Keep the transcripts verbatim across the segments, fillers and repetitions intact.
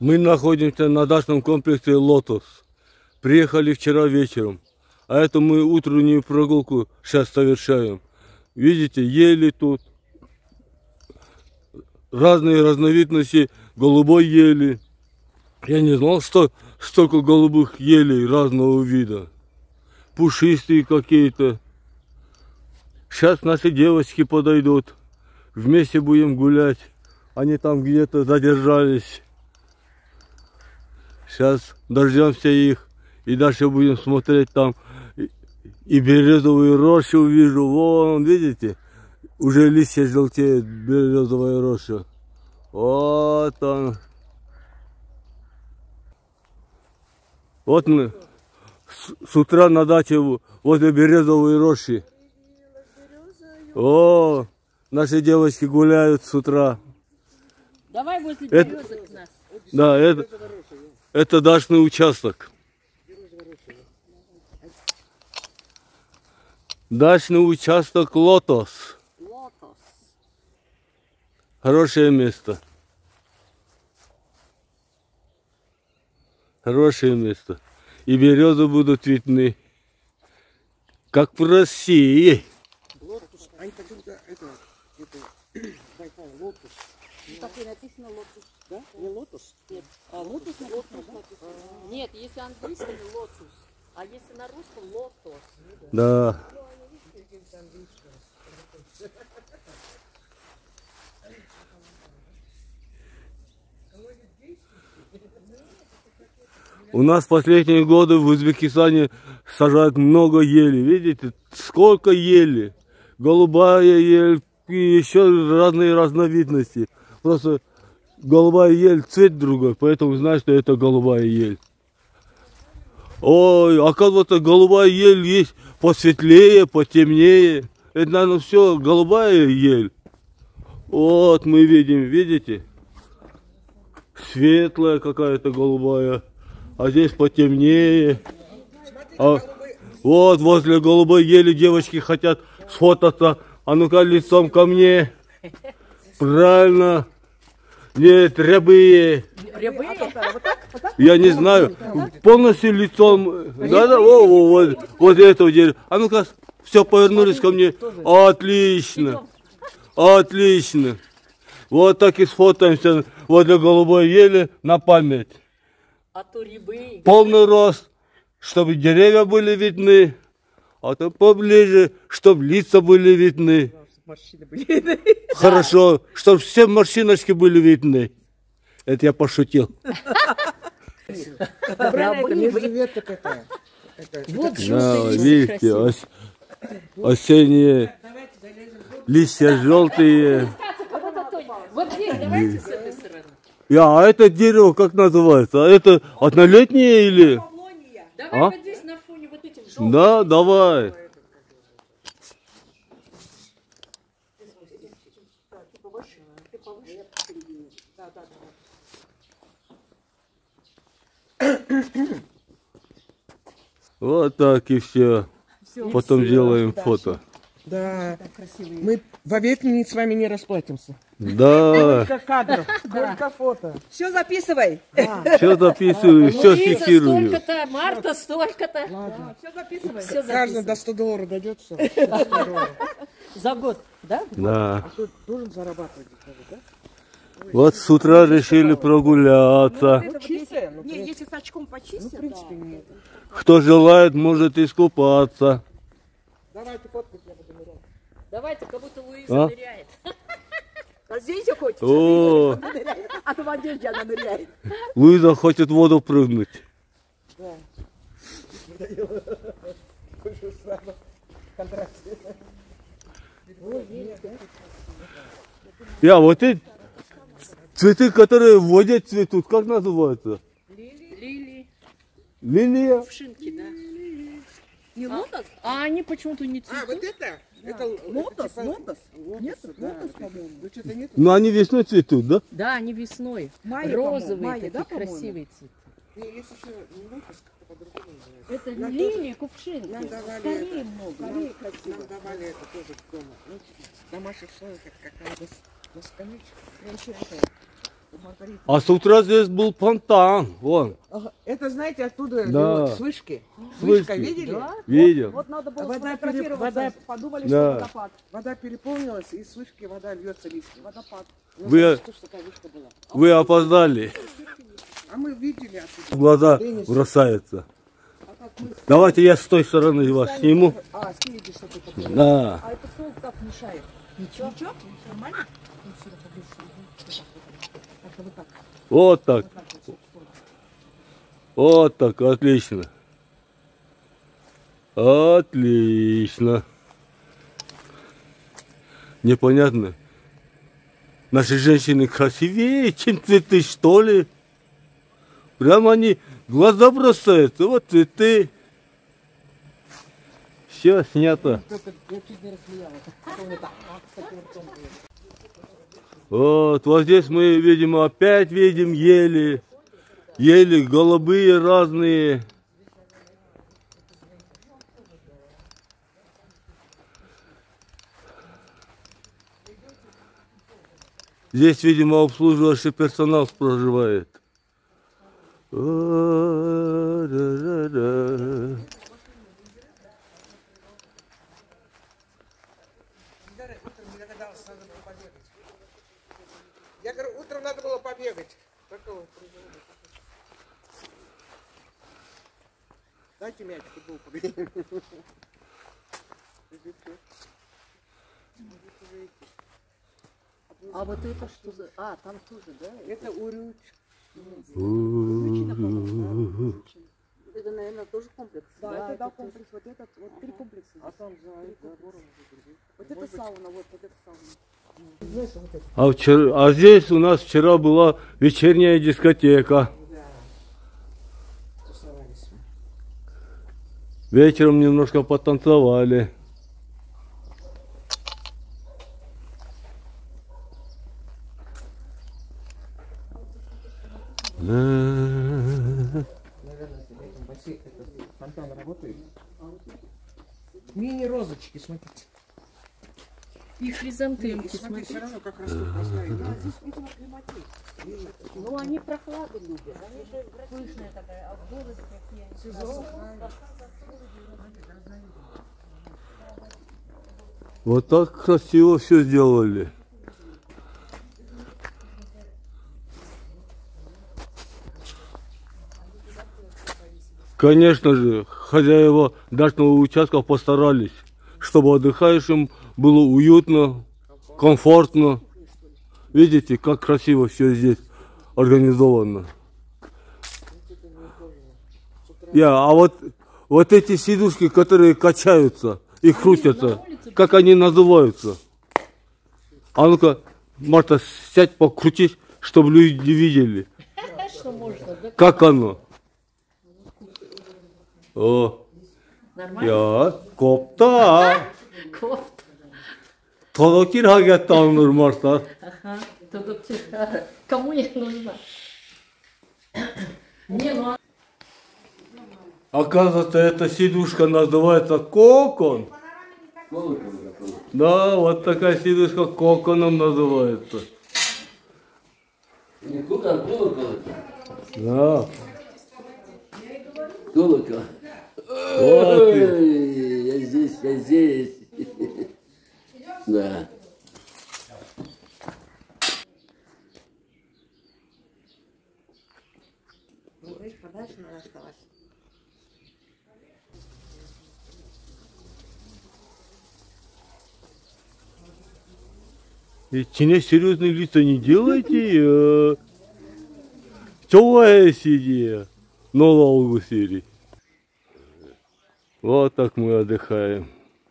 Мы находимся на дачном комплексе «Лотос». Приехали вчера вечером. А это мы утреннюю прогулку сейчас совершаем. Видите, ели тут. Разные разновидности голубой ели. Я не знал, что столько голубых елей разного вида. Пушистые какие-то. Сейчас наши девочки подойдут. Вместе будем гулять. Они там где-то задержались. Сейчас дождемся их. И дальше будем смотреть там. И березовую рощу увижу. Вон, видите? Уже листья желтеют. Березовая роща. Вот он. Вот мы с, с утра на даче возле березовой рощи. О, наши девочки гуляют с утра. Давай возле это, березок нас. Да, это, это дачный участок. Дачный участок «Лотос». Лотос. Хорошее место. Хорошее место. И березы будут видны. Как в России. Лотос. А это когда это, это Байкал, лотос. Ну, так и написано лотос. Да? Не лотос? Нет. А лотос на Лотос написано. Нет, если английский лотос. А если на русском лотос. Да. У нас в последние годы в Узбекистане сажают много ели. Видите, сколько ели. Голубая ель и еще разные разновидности. Просто голубая ель цвет другой, поэтому знаешь, что это голубая ель. Ой, оказывается, голубая ель есть посветлее, потемнее. Это, наверное, все голубая ель. Вот мы видим, видите? Светлая какая-то голубая. А здесь потемнее. А вот возле голубой ели девочки хотят сфотаться. А ну-ка лицом ко мне. Правильно. Нет, рябые. Рябые? Я не знаю. Полностью лицом. Да-да, вот, вот этого дерева. А ну-ка, все, повернулись ко мне. Отлично. Отлично. Вот так и сфотаемся возле голубой ели на память. А то рябые. Полный рост, чтобы деревья были видны. А то поближе, чтобы лица были видны. Морщины были видны. Хорошо, чтобы все морщиночки были видны. Это я пошутил. Это между веток это. Вот Да, желтые листья видите, красивые. ос осенние листья желтые. Вот здесь, давайте с этой стороны. Я, а это дерево как называется? А это однолетнее или? Давай А? вот здесь на фоне вот этих желтых. Да, давай. Вот так и все. Потом делаем фото. Да. Мы вовек не с вами не расплатимся. Да. Сколько кадров, сколько фото. Все записывай. Все записываю, все Луиза фиксирую. столько-то, Марта столько-то. Ладно. Все записывай. Все Каждый записано. до ста долларов дойдет все. За год, да? Да. А тут должен зарабатывать, да? Вот с утра решили прогуляться. Это вот чистая, если- ну, в Не, принципе. если с очком Ну, в почистят, принципе, нет. Кто желает, может искупаться. Давайте фотку, я буду нырять. Давайте, как будто Луиза А? ныряет. а здесь я хочешь, О, а то в одежде она ныряет. Луиза хочет в воду прыгнуть. Да. Больше сразу контракт. Я, вот эти цветы, которые в воде цветут, как называются? Лилии, Лилия? пшинки, да. Не А? лотос? А они почему-то не А, цветут. вот это? Это Лотос, типа- лотос. Нет, да. лотос, по-моему. Ну, что-то нет. Ну, они весной цветут, да? Да, они весной. Майя, по-моему. Розовые Майя, такие да, по-моему? красивые цветы. Не, есть еще не лотос, как-то по-другому называется. Это Нам лилии, кувшинки. Нам давали Скорее это. много. Скорее красиво. Нам давали это тоже дома. Ну, в домашних условиях, как какая-то на скамеечке. А с утра здесь был фонтан, вон. Ага, это, знаете, оттуда Да. вот, с вышки. С Вышка, вышки. видели? Да? Видел. Вот надо было Вода пере- сфотографироваться, вода- подумали, Да. что водопад. Вода переполнилась, и с вышки вода льется лишняя. Водопад. Ну, Вы- знаете, что ж такая вышка была? Вы опоздали. А мы видели оттуда. В глаза Денис. бросается. Давайте я с той стороны вас сниму. А, скинете что-то такое. Да. А это соль как мешает? Ничего? Ничего? Нормально? Ну, сюда поближе. Как-то вот так. Вот так. Вот так вот, соль, соль. Вот так. Отлично. Отлично. Непонятно. Наши женщины красивее, чем цветы, что ли? Прямо они глаза бросаются. Вот цветы. Все снято. Только я чуть не рассмеялась. Потом вот так, вот с таким ртом было. Вот, вот здесь мы, видимо, опять видим ели. Ели голубые разные. Здесь, видимо, обслуживающий персонал проживает. О-ра-ра-ра. Дарья, утром не догадался, надо было побегать. Я говорю, утром надо было побегать. Только вот производил. Дайте мяч, футбол побегаем. А вот это что за... А, там тоже, да? Это урюч. Это, наверное, тоже комплекс. Да, Да, это да, это комплекс. Вот этот, вот три комплекса. А там за забором другие. Вот это сауна, вот, вот это сауна. Знаешь, вот это. А, вчера, а здесь у нас вчера была вечерняя дискотека. Да. Тусовались мы. Вечером немножко потанцевали. Наверное, этим бассейн, этот фонтан работает. Мини-розочки, смотрите. И хризантемки, Смотри, смотри. все равно как растут, красная. Да, здесь, видимо, климатит. Ну, они прохладу любят. Они же пышная такая, а горы какие они. Вот так красиво все сделали. Конечно же, хозяева дачного участка постарались, чтобы отдыхающим было уютно, комфортно. Видите, как красиво все здесь организовано. Я, а вот, вот эти сидушки, которые качаются и крутятся, как они называются? А ну-ка, Марта, сядь, покрутись, чтобы люди видели. Что можно, да? Как оно? О, Нормально? я копта. Кофта. Толокир хагаттанур Марта. Ага. Тут кому не нужна? Не, ну а... Оказывается, эта сидушка называется кокон. Да, вот такая сидушка коконом называется. Не кукол, колокол. Да. Колокол. Вот ты. Ой, я здесь, я здесь. Да. Видишь, подальше надо оставаться. Чине серьезные лица не делайте. Чего сиди? Нового серии. Вот так мы отдыхаем.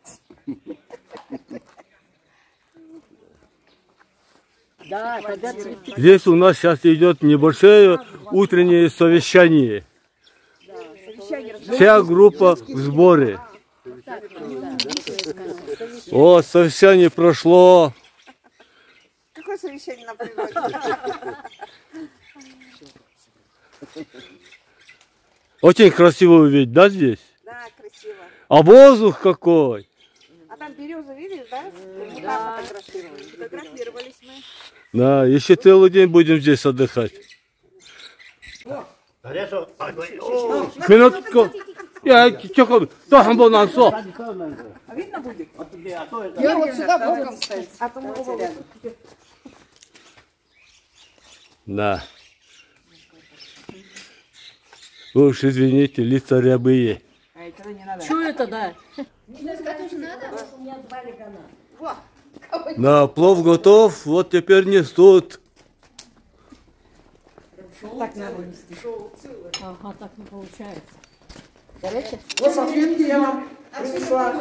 Да, когда цветы. Здесь у нас сейчас идет небольшое утреннее совещание. Совещание Вся группа в сборе. О, совещание прошло. Какое совещание на природе? Очень красиво ведь, да, здесь? Да, красиво. А воздух какой? А там березы, видишь, да? Мы там фотографировались. Фотографировались мы. Да, еще целый день будем здесь отдыхать. Минутку. Я чего? Там был на со. А видно будет? Я вот сюда боком ставить. А то мы оба вот. Да. Вы уж извините, лица рябые. А это не надо. Что это, да? Да, плов готов, вот теперь несут. Так надо нести. Ага, так не получается. Вот салфетки я вам принесла.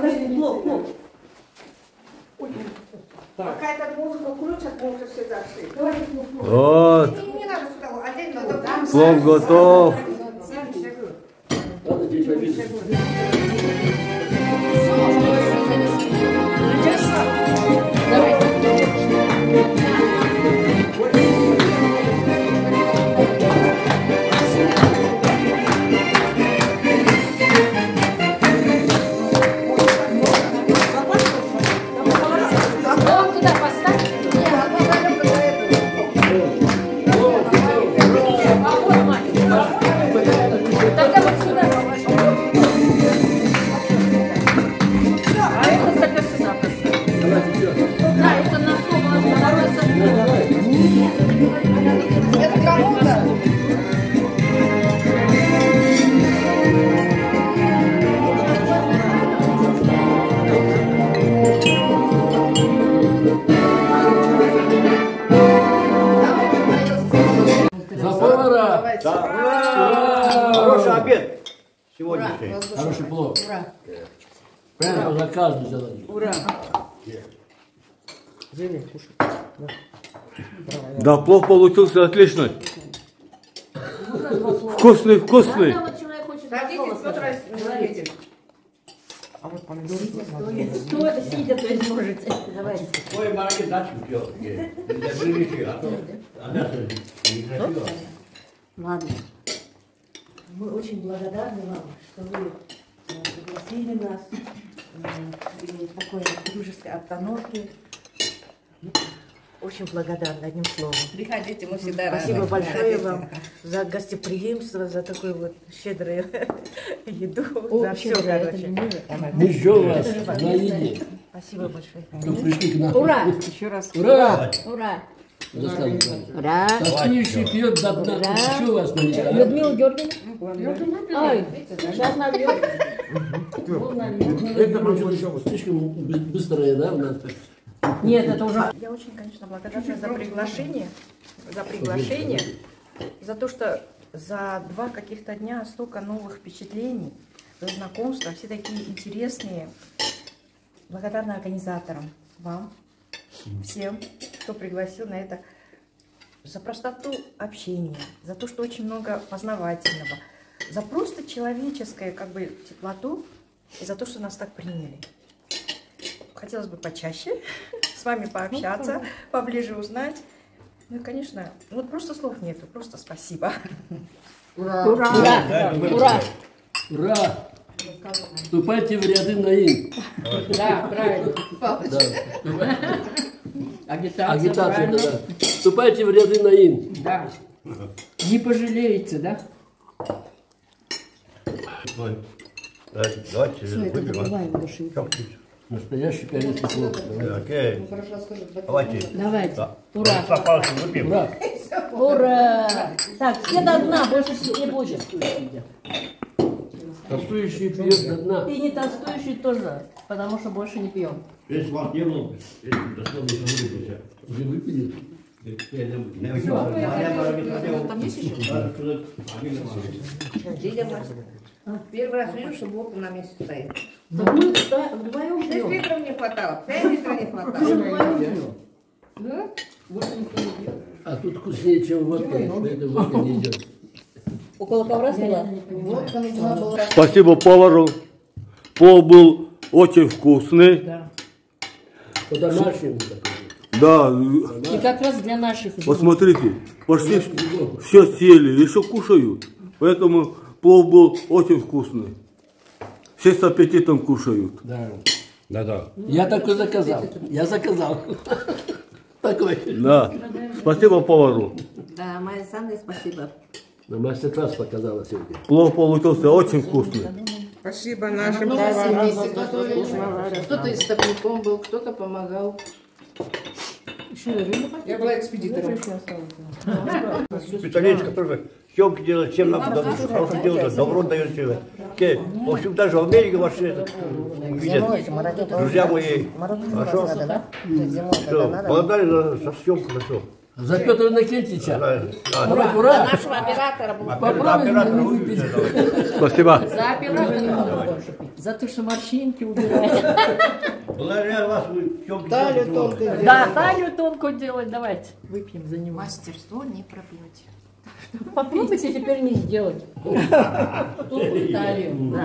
Пока этот музыку включат, мы уже все зашли. Вот, Не надо сюда, отдельно. Вот там. плов готов. Ладно, здесь написано. Вон туда поставь. А вот, мать. Тогда вот сюда положи. А это тогда сюда поставь. Да, это на слово. Это кому-то. За повара! Хороший обед сегодняшний. Хороший плов. Прямо по заказу сделали. Да, плов получился отличный. Вкусный, вкусный. Когда вот человек хочет Садитесь, Петр Васильевич. А вот помидоры. Стоя, сидя, то есть можете. Давайте. Ой, маленький дачу пьет. Для приличия, а то а мясо некрасиво. Ладно. Мы очень благодарны вам, что вы э, пригласили нас э, и такой дружеской обстановке. Очень благодарны, одним словом. Приходите, мы всегда рады. Спасибо большое вам за гостеприимство, за такую вот щедрую еду, за все, короче. Мы ждем вас на еде. Спасибо большое. Как пришли к нам. Ура! Еще раз. Ура! Ура! Ура! Тоскующий пьет до дна. Еще вас на еде. Людмила Георгиевна? Ой, сейчас нальем. Слишком быстрая, да, у нас? Нет, это уже... Я очень, конечно, благодарна за приглашение, за приглашение, за то, что за два каких-то дня столько новых впечатлений, за знакомства, все такие интересные. Благодарна организаторам, вам, всем, кто пригласил на это, за простоту общения, за то, что очень много познавательного, за просто человеческое, как бы, теплоту и за то, что нас так приняли. Хотелось бы почаще с вами пообщаться, поближе узнать. Ну и, конечно, вот просто слов нету, просто спасибо. Ура! Ура! Ура! Ура! Вступайте в ряды наин. Да, правильно. Да. Агитация, Агитация, правильно. да. Вступайте в ряды наин. Да. Не пожалеете, да? Ой, давайте выпьем. Настоящий корейский плов. Окей. Давайте. Давайте. Да. Ура! Сапалки выпьем. Ура! Ура! Так, все до дна, больше не будет. Толстующий пьет до дна. И не толстующий тоже, потому что больше не пьем. Если вам не было, если дошло, не выпьете. Уже выпили? Там есть еще? Первый раз вижу, что Бог на месте стоит. Так мы вдвоем Шесть пьем. литров не хватало, пять литров не Мы хватало. вдвоем пьем. Да? Больше никто не пьет. А тут вкуснее, чем водка, поэтому водка не идет. Около ковра стояла? Водка нужна была. Спасибо повару. Плов был очень вкусный. По-домашнему такой. Да, И как раз для наших. вот смотрите, почти все съели, еще кушают. Поэтому плов был очень вкусный. Все с аппетитом кушают. Да. Да-да. Я такой заказал. Я заказал. такой. Да. Спасибо повару. Да, Майя Санна, спасибо. На мастер-класс показала сегодня. Плов получился очень вкусный. Спасибо нашим Много поварам. семей готовили. Кто-то истопником был, кто-то помогал. Я была экспедитором. Специалистка тоже съемки делает, чем нам потому что хорошо делают, добро дает человек. В общем, даже в Америке ваши это видят. Друзья мои, хорошо? Все, благодарю за, за съемку, за все. За Петра Иннокентьевича. Да, да. Давайте, ура! Нашего оператора был. Оператор выпьет. Спасибо. За оператора. За то, что морщинки убирают. Благодаря вас вы съемки делаете. Да, талию тонкую делать, давайте. Выпьем за него. Мастерство не пропьете. Попробуйте теперь не сделать. Талию. Да.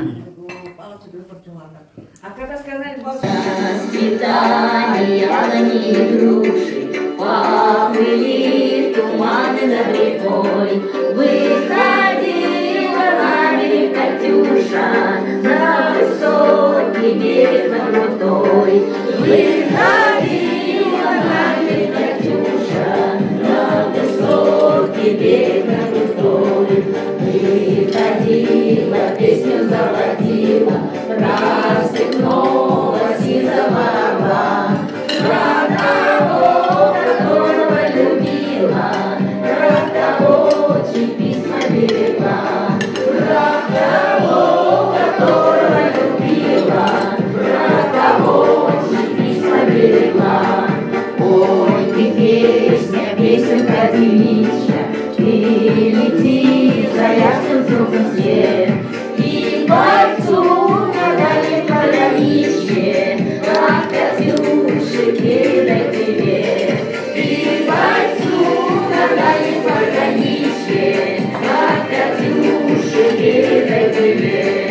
А когда сказали, Свидания, огни груши, поплыли туманы над рекой. Выходила на берег Катюша, на высокий берег на крутой. Выходила на берег Катюша, на высокий берег на крутой. Выходила, песню заводила, рассыпнулась и заморла. Про того, которого любила, про того, чьи письма берегла. Про того, которого любила, про того, чьи письма берегла. Ой, ты песня, песенка девичья, ты лети за ясным звуком свет. И бойцу на дальнем пограничье, как Катюше, передай привет. И бойцу на дальнем пограничье, как Катюше, передай привет.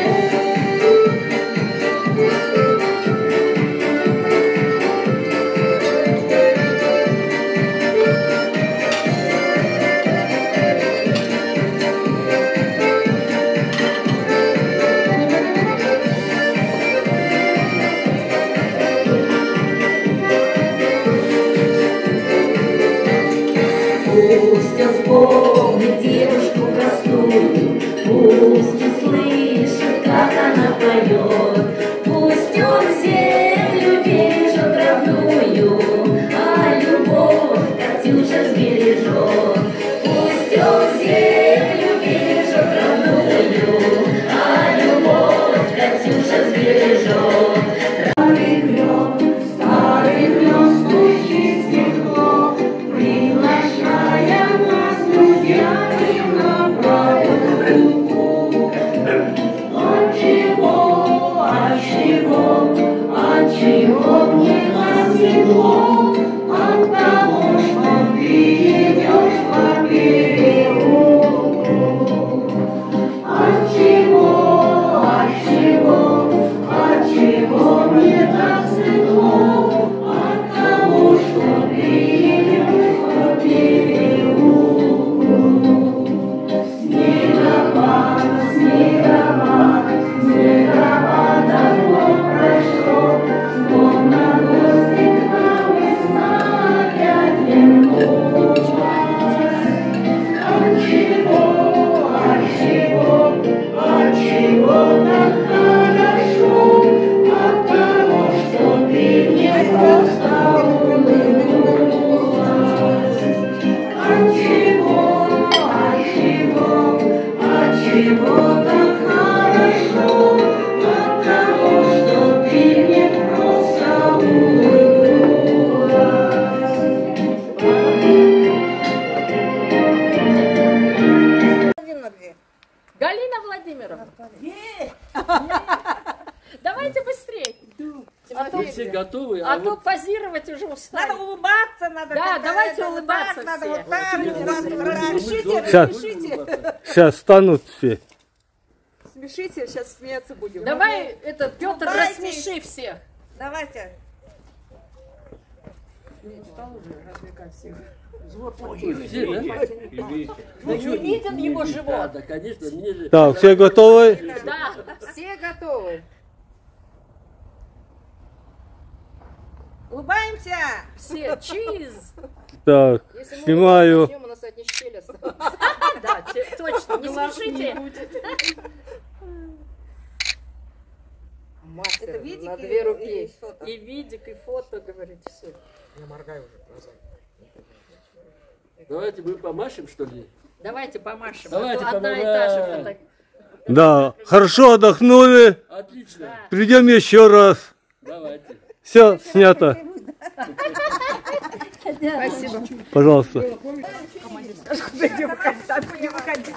Пусть он вспомнит девушку простую, пусть услышит, как она поет. Пусть он землю бережет родную, а любовь Катюша сбережет. Пусть он землю бережет родную, а любовь Катюша сбережет. Старый клен, старый клен, стучит стекло, приглашая нас друзьями на прогулку. От чего, от чего, от чего мне насекло? От того, что ты идешь по переулку. От чего, от чего, от чего мне насекло? От того, что ты идешь по переулку. Снегопад, снегопад, снегопад давно прошло, словно гостик на весна опять вернулась. От чего, от чего, от чего так хорошо? От того, что ты мне просто улыбнулась. От чего, от чего, от чего так хорошо? От того, что ты мне просто улыбнулась. Галина Владимировна. Давайте быстрее. А то, Все готовы, а а то вот позировать уже устали. Надо улыбаться, надо. Да, как-то давайте это, улыбаться вот так, все. надо вот так, мы распишите, Сейчас. распишите. Сейчас станут все. Смешите, сейчас смеяться будем. Давай, это, Петр, Давайте. рассмеши всех. Давайте. все, да? Ну, не виден его Да, живот. да, конечно, мне же... Так, все готовы? Да. Все готовы. Улыбаемся! Все, чиз! Так, Если мы снимаю. начнем, у нас одни щели останутся. Да, те- точно, не спешите. Мастер Это видики на две и руки. фото? И видик, и фото, говорите, все. Я моргаю уже глазами. Давайте мы помашем, что ли? Давайте помашем. Давайте а то одна и помашем. та же фотография. Да, хорошо отдохнули. Отлично. Придем еще раз. Давайте. Все, снято. Спасибо. Пожалуйста. Не выходи, так не выходи.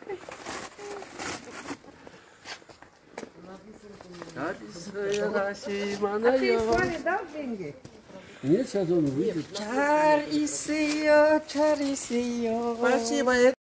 А ты с вами дал деньги? Нет, сейчас он выйдет. Спасибо.